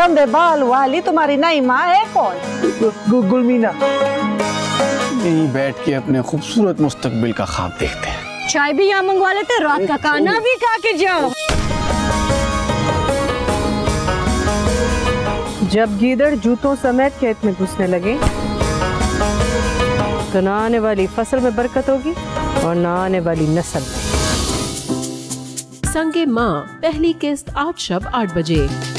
लंबे बाल वाली तुम्हारी नई माँ है कौन? गुलमीना। यहीं बैठ के अपने खूबसूरत मुस्तकबिल का ख्वाब देखते हैं। चाय भी यहाँ मंगवा लेते, रात का खाना भी खा के जाओ। जब गीदड़ जूतों समेत खेत में घुसने लगे तो ना आने वाली फसल में बरकत होगी और ना आने वाली नस्ल। संगे माँ पहली किस्त आज शब 8 बजे।